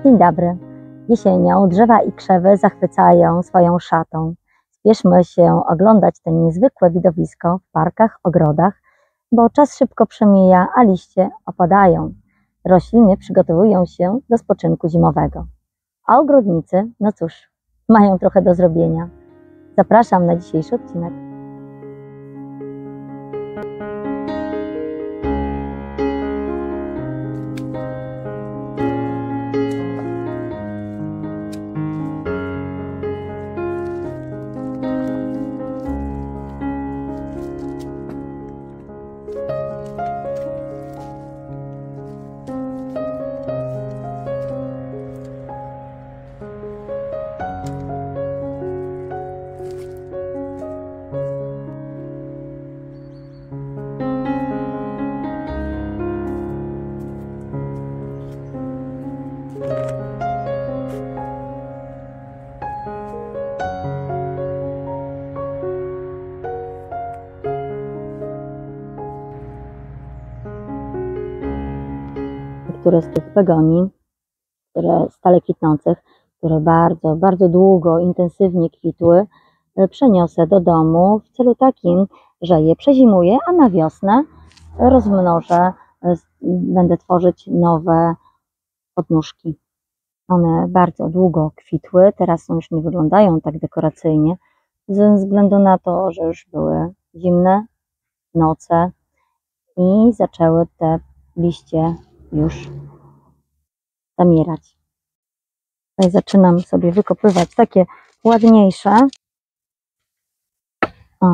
Dzień dobry. Jesienią drzewa i krzewy zachwycają swoją szatą. Spieszmy się oglądać to niezwykłe widowisko w parkach, ogrodach, bo czas szybko przemija, a liście opadają. Rośliny przygotowują się do spoczynku zimowego. A ogrodnicy, no cóż, mają trochę do zrobienia. Zapraszam na dzisiejszy odcinek. Niektóre z tych begonii, które stale kwitnących, które bardzo długo, intensywnie kwitły, przeniosę do domu w celu takim, że je przezimuję, a na wiosnę rozmnożę, będę tworzyć nowe odnóżki. One bardzo długo kwitły, teraz już nie wyglądają tak dekoracyjnie, ze względu na to, że już były zimne noce i zaczęły te liście już zamierać. Tutaj zaczynam sobie wykopywać takie ładniejsze. O.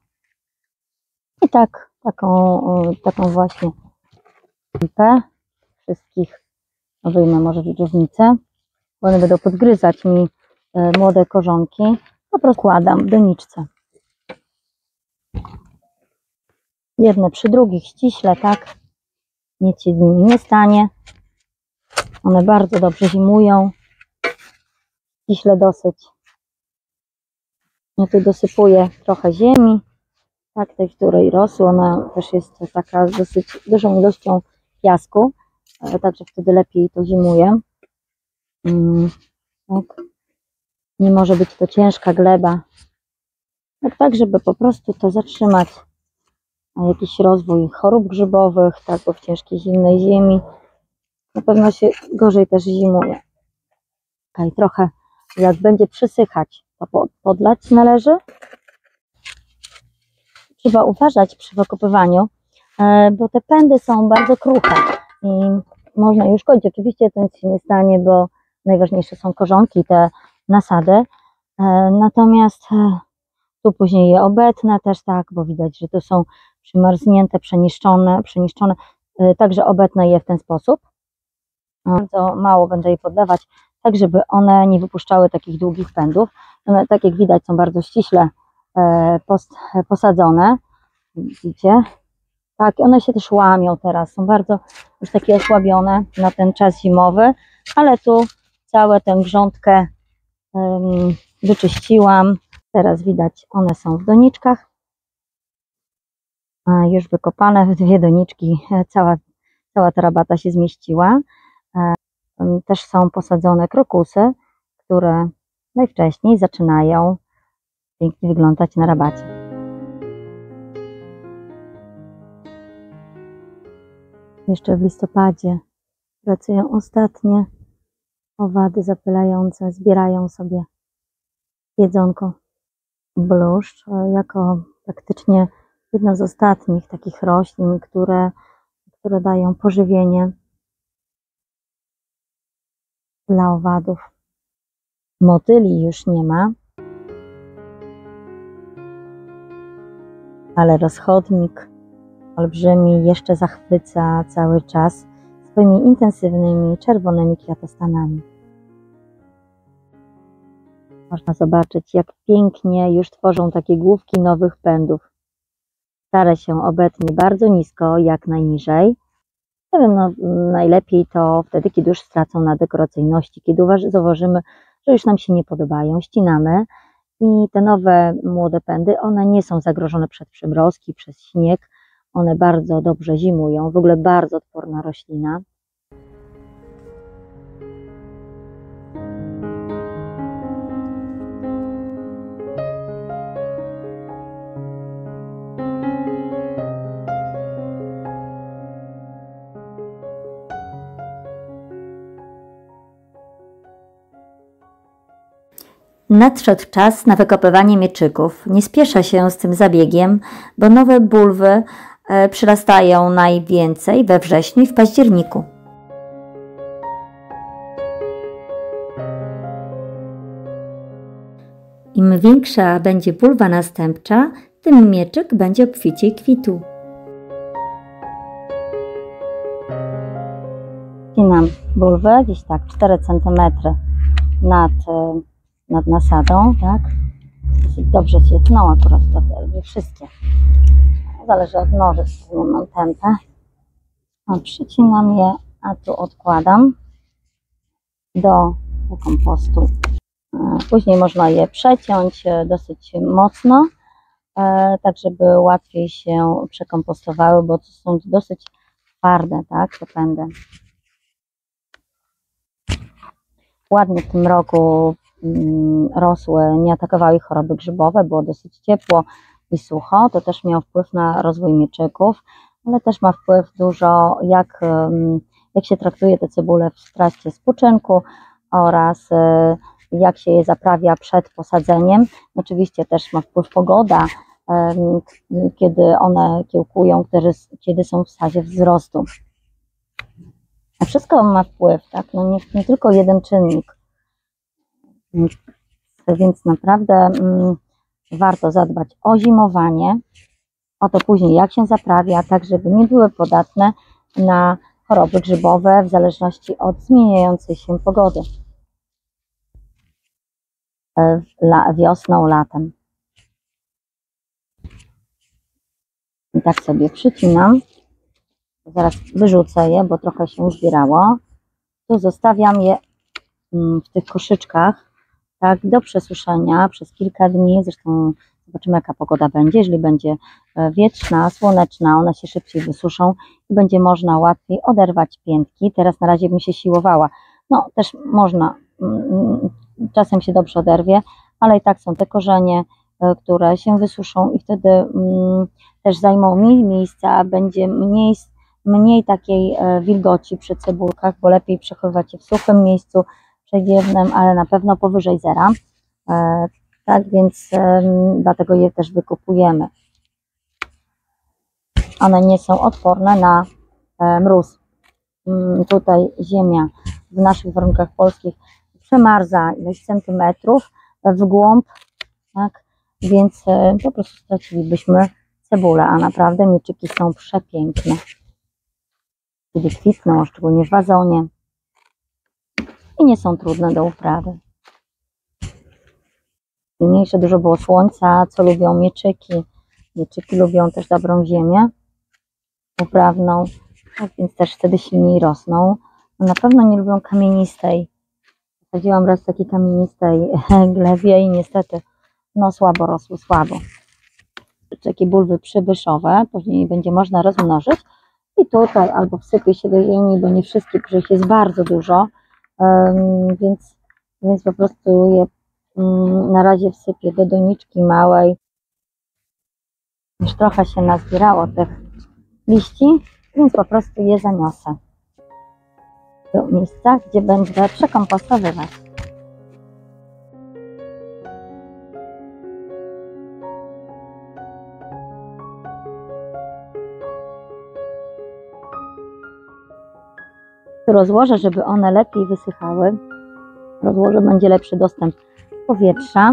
I taką właśnie lipę. Wszystkich wyjmę może w dżownicę, bo one będą podgryzać mi młode korzonki. Po prostu kładam w doniczce. Jedne przy drugich ściśle, tak? Nic się z nimi nie stanie. One bardzo dobrze zimują. Ściśle dosyć. Ja tu dosypuję trochę ziemi, tak, tej, w której rosły. Ona też jest taka z dosyć dużą ilością piasku, także wtedy lepiej to zimuje. Tak. Nie może być to ciężka gleba. Tak, żeby po prostu to zatrzymać jakiś rozwój chorób grzybowych, tak, bo w ciężkiej, zimnej ziemi na pewno się gorzej też zimuje. Okay, trochę jak będzie przysychać, to podlać należy. Trzeba uważać przy wykopywaniu, bo te pędy są bardzo kruche i można je uszkodzić. Oczywiście to nic się nie stanie, bo najważniejsze są korzonki, te nasady. Natomiast tu później je obetnę też, tak, bo widać, że to są przymarznięte, przeniszczone. Także obetnę je w ten sposób. Bardzo mało będę je podlewać, tak żeby one nie wypuszczały takich długich pędów. One, tak jak widać, są bardzo ściśle posadzone. Widzicie? Tak, one się też łamią teraz, są bardzo już takie osłabione na ten czas zimowy, ale tu całą tę grządkę wyczyściłam. Teraz widać, one są w doniczkach. Już wykopane w dwie doniczki, cała ta rabata się zmieściła. Też są posadzone krokusy, które najwcześniej zaczynają pięknie wyglądać na rabacie. Jeszcze w listopadzie pracują ostatnie owady zapylające, zbierają sobie jedzonko. Bluszcz jako praktycznie jedna z ostatnich takich roślin, które dają pożywienie dla owadów. Motyli już nie ma, ale rozchodnik olbrzymi jeszcze zachwyca cały czas swoimi intensywnymi czerwonymi kwiatostanami. Można zobaczyć, jak pięknie już tworzą takie główki nowych pędów. Stare się obetnie bardzo nisko, jak najniżej. Nie wiem, no, najlepiej to wtedy, kiedy już stracą na dekoracyjności, kiedy zauważymy, że już nam się nie podobają, ścinamy i te nowe młode pędy, one nie są zagrożone przez przymrozki, przez śnieg, one bardzo dobrze zimują, w ogóle bardzo odporna roślina. Nadszedł czas na wykopywanie mieczyków. Nie spieszę się z tym zabiegiem, bo nowe bulwy przyrastają najwięcej we wrześniu i w październiku. Im większa będzie bulwa następcza, tym mieczyk będzie obficiej kwitł. Wcinam bulwę gdzieś tak 4 cm nad nasadą, tak? Dosyć dobrze się tną akurat to, nie wszystkie. Zależy od noży, nie mam tempę. Przycinam je, a tu odkładam do kompostu. Później można je przeciąć dosyć mocno, tak żeby łatwiej się przekompostowały, bo to są dosyć twarde, tak, te pędy. Ładnie w tym roku rosły, nie atakowały ich choroby grzybowe, było dosyć ciepło i sucho. To też miało wpływ na rozwój mieczyków, ale też ma wpływ dużo, jak się traktuje te cebule w trakcie spoczynku oraz jak się je zaprawia przed posadzeniem. Oczywiście też ma wpływ pogoda, kiedy one kiełkują, kiedy są w fazie wzrostu. A wszystko ma wpływ, tak? No nie tylko jeden czynnik. Więc naprawdę warto zadbać o zimowanie, o to później jak się zaprawia, tak żeby nie były podatne na choroby grzybowe w zależności od zmieniającej się pogody. Wiosną, latem. I tak sobie przycinam. Zaraz wyrzucę je, bo trochę się uzbierało. Tu zostawiam je w tych koszyczkach, tak, do przesuszenia przez kilka dni. Zresztą zobaczymy, jaka pogoda będzie. Jeżeli będzie wietrzna, słoneczna, one się szybciej wysuszą i będzie można łatwiej oderwać piętki. Teraz na razie bym się siłowała. No też można, czasem się dobrze oderwie, ale i tak są te korzenie, które się wysuszą i wtedy też zajmą mniej miejsca, będzie mniej takiej wilgoci przy cebulkach, bo lepiej przechowywać je w suchym miejscu, przewiewnym, ale na pewno powyżej zera. Tak więc dlatego je też wykupujemy. One nie są odporne na mróz. Tutaj ziemia w naszych warunkach polskich przemarza ileś centymetrów w głąb, tak? Więc po prostu stracilibyśmy cebulę, a naprawdę mieczyki są przepiękne. Kiedy kwitną, szczególnie w wazonie, i nie są trudne do uprawy. Silniejsze dużo było słońca, co lubią mieczyki. Mieczyki lubią też dobrą ziemię uprawną, tak więc też wtedy silniej rosną. Na pewno nie lubią kamienistej. Sadziłam raz takiej kamienistej glebie i niestety no słabo rosły, słabo. Takie bulwy przybyszowe, później będzie można rozmnożyć i tutaj albo wsypie się do ziemi, bo nie wszystkie, których jest bardzo dużo, więc po prostu je na razie wsypię do doniczki małej. Już trochę się nazbierało tych liści, więc po prostu je zaniosę do miejsca, gdzie będę przekompostowywać. Rozłożę, żeby one lepiej wysychały. Rozłożę, będzie lepszy dostęp powietrza.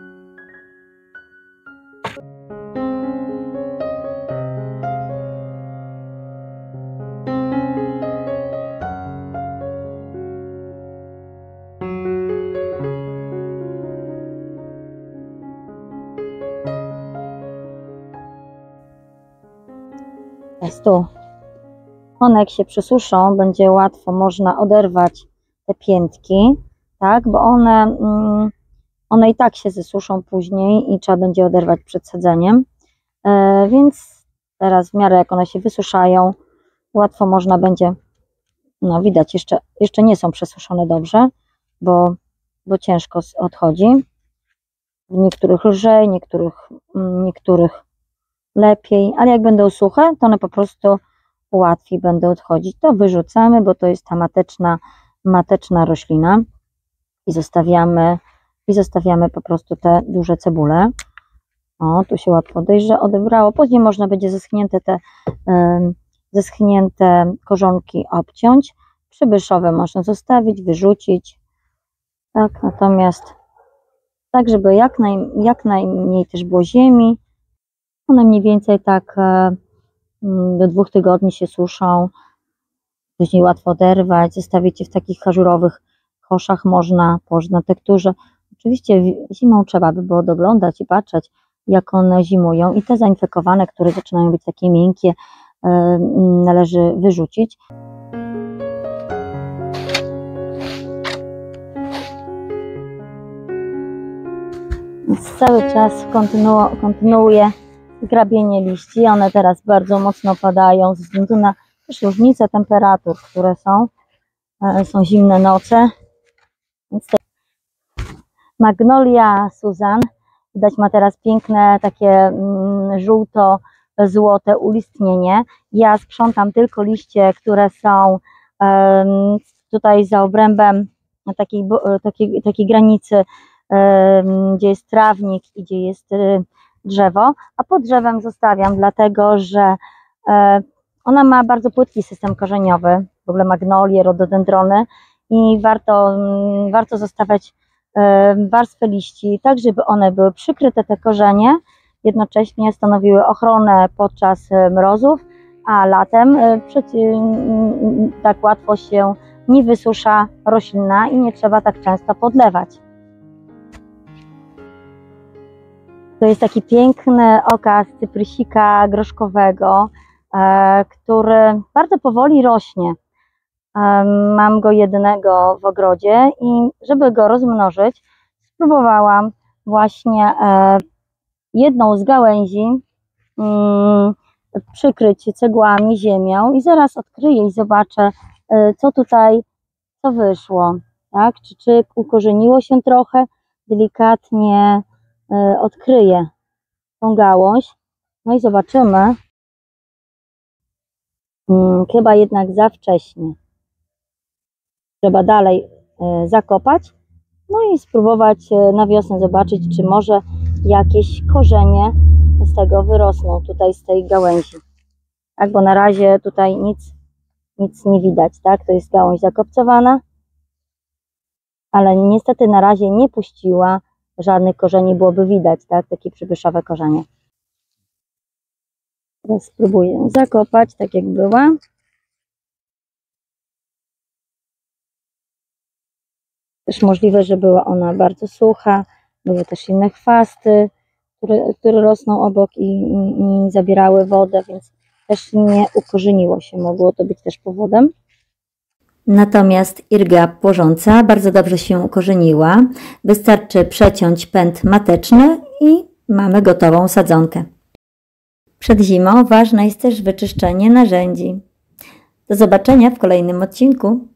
Jest tu. One jak się przysuszą, będzie łatwo można oderwać te piętki, tak, bo one i tak się zesuszą później i trzeba będzie oderwać przed sadzeniem, więc teraz w miarę jak one się wysuszają, łatwo można będzie, no widać, jeszcze nie są przesuszone dobrze, bo ciężko odchodzi, w niektórych lżej, niektórych lepiej, ale jak będą suche, to one po prostu łatwiej będą odchodzić. To wyrzucamy, bo to jest ta mateczna roślina i zostawiamy i zostawiamy po prostu te duże cebule. O, tu się łatwo odebrało. Później można będzie zeschnięte korzonki obciąć. Przybyszowe można zostawić, wyrzucić. Tak, natomiast tak, żeby jak najmniej też było ziemi. One mniej więcej tak do 2 tygodni się suszą. Później łatwo oderwać. Zostawić je w takich ażurowych koszach można położyć na tekturze. Oczywiście zimą trzeba by było doglądać i patrzeć, jak one zimują, i te zainfekowane, które zaczynają być takie miękkie, należy wyrzucić. Więc cały czas kontynuuję zgrabienie liści. One teraz bardzo mocno padają ze względu na też różnice temperatur, które są zimne noce. Więc Magnolia Susan, widać, ma teraz piękne takie żółto-złote ulistnienie. Ja sprzątam tylko liście, które są tutaj za obrębem takiej granicy, gdzie jest trawnik i gdzie jest drzewo, a pod drzewem zostawiam, dlatego że ona ma bardzo płytki system korzeniowy, w ogóle magnolie, rododendrony, i warto zostawiać warstwę liści, tak żeby one były przykryte, te korzenie, jednocześnie stanowiły ochronę podczas mrozów, a latem tak łatwo się nie wysusza roślina i nie trzeba tak często podlewać. To jest taki piękny okaz cyprysika groszkowego, który bardzo powoli rośnie. Mam go jednego w ogrodzie i żeby go rozmnożyć, spróbowałam właśnie jedną z gałęzi przykryć cegłami, ziemią, i zaraz odkryję i zobaczę, co wyszło. Tak? Czy ukorzeniło się trochę, delikatnie odkryję tą gałąź, no i zobaczymy. Chyba jednak za wcześnie. Trzeba dalej zakopać, no i spróbować na wiosnę zobaczyć, czy może jakieś korzenie z tego wyrosną, tutaj z tej gałęzi. Tak, bo na razie tutaj nic nie widać, tak? To jest gałąź zakopcowana, ale niestety na razie nie puściła żadnych korzeni, byłoby widać, tak? Takie przybyszowe korzenie. Teraz spróbuję zakopać, tak jak była. Też możliwe, że była ona bardzo sucha, były też inne chwasty, które rosną obok i zabierały wodę, więc też nie ukorzeniło się, mogło to być też powodem. Natomiast irga płożąca bardzo dobrze się ukorzeniła. Wystarczy przeciąć pęd mateczny i mamy gotową sadzonkę. Przed zimą ważne jest też wyczyszczenie narzędzi. Do zobaczenia w kolejnym odcinku.